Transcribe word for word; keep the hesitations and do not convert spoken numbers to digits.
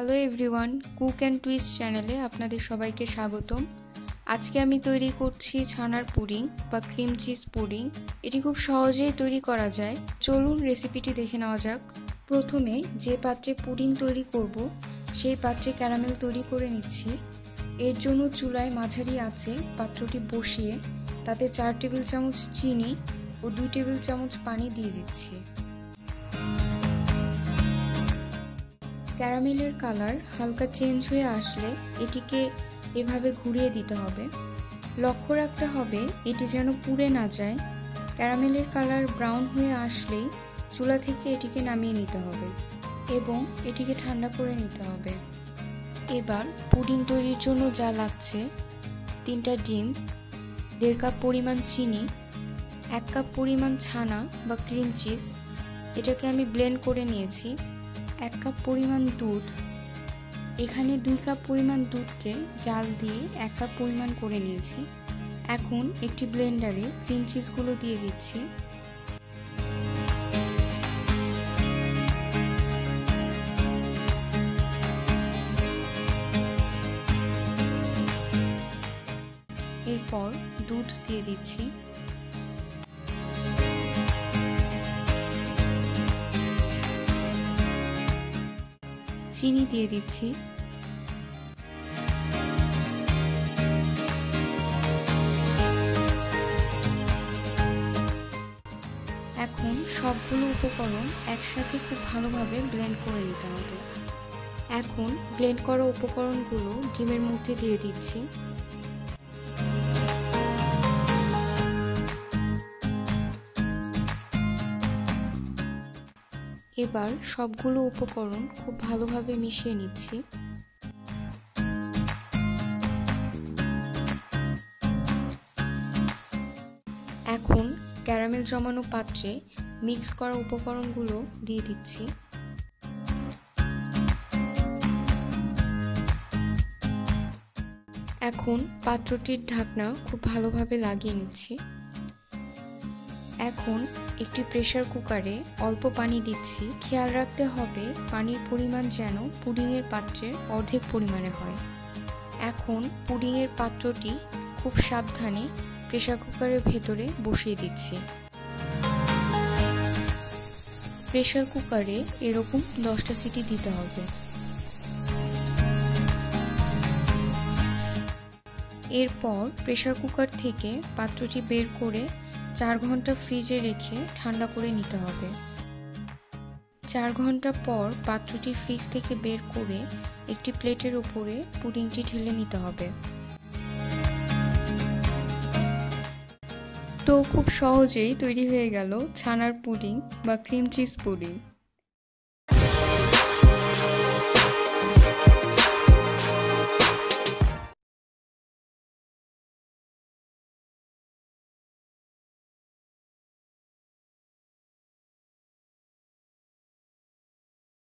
Hello everyone, cook and twist চ্যানেলে আপনাদের সবাইকে স্বাগতম। আজকে আমি তৈরি করছি ছানার পুডিং বা ক্রিম চিজ পুডিং। এটি খুব সহজেই তৈরি করা যায়। চলুন রেসিপিটি দেখে নেওয়া যাক। প্রথমে যে পাত্রে পুডিং তৈরি করব সেই পাত্রে ক্যারামেল তৈরি করে নিচ্ছি। এর জন্য চুলায় মাঝারি আঁচে পাত্রটি বসিয়ে তাতে চার টেবিল চামচ চিনি ও দুই টেবিল চামচ পানি দিয়ে দিচ্ছি। ক্যারামেলের কালার হালকা চেঞ্জ হয়ে আসলে এটিকে এভাবে ঘুরিয়ে দিতে হবে। লক্ষ্য রাখতে হবে এটি যেন পুড়ে না যায়। ক্যারামেলের কালার ব্রাউন হয়ে আসলেই চুলা থেকে এটিকে নামিয়ে নিতে হবে এবং এটিকে ঠান্ডা করে নিতে হবে। এবার পুডিং তৈরির জন্য যা লাগছে: তিনটা ডিম, দেড় কাপ পরিমাণ চিনি, এক কাপ পরিমাণ ছানা বা ক্রিম চিজ, এটাকে আমি ব্লেন্ড করে নিয়েছি, এক কাপ পরিমাণ দুধ। এখানে দুই কাপ পরিমাণ দুধকে জাল দিয়ে এক কাপ পরিমাণ করে নিয়েছি। এখন একটি ব্লেন্ডারে ক্রিম চিজগুলো দিয়ে দিচ্ছি। এরপর দুধ দিয়ে দিচ্ছি। চিনি দিয়ে দিচ্ছি। এখন সবগুলো উপকরণ একসাথে খুব ভালোভাবে ব্লেন্ড করে নিতে হবে। এখন ব্লেন্ড করা উপকরণগুলো ডিমের মধ্যে দিয়ে দিচ্ছি। এবার সবগুলো উপকরণ খুব ভালোভাবে মিশিয়ে নিচ্ছি। এখন ক্যারামেল জমানো পাত্রে মিক্স করা উপকরণগুলো দিয়ে দিচ্ছি। এখন পাত্রটির ঢাকনা খুব ভালোভাবে লাগিয়ে নিচ্ছি। এখন একটি প্রেসার কুকারে অল্প পানি দিচ্ছি। খেয়াল রাখতে হবে পানির পরিমাণ যেন পুডিংয়ের পাত্রের অর্ধেক পরিমাণে হয়। এখন পুডিংয়ের পাত্রটি খুব সাবধানে প্রেসার কুকারের ভেতরে বসিয়ে দিচ্ছি। প্রেসার কুকারে এরকম দশটা সিটি দিতে হবে। এরপর প্রেসার কুকার থেকে পাত্রটি বের করে চার ঘন্টা ফ্রিজে রেখে ঠান্ডা করে নিতে হবে। চার ঘন্টা পর পাত্রটি ফ্রিজ থেকে বের করে একটি প্লেটের উপরে পুডিংটি ঢেলে নিতে হবে। তো খুব সহজেই তৈরি হয়ে গেল ছানার পুডিং বা ক্রিম চিজ পুডিং।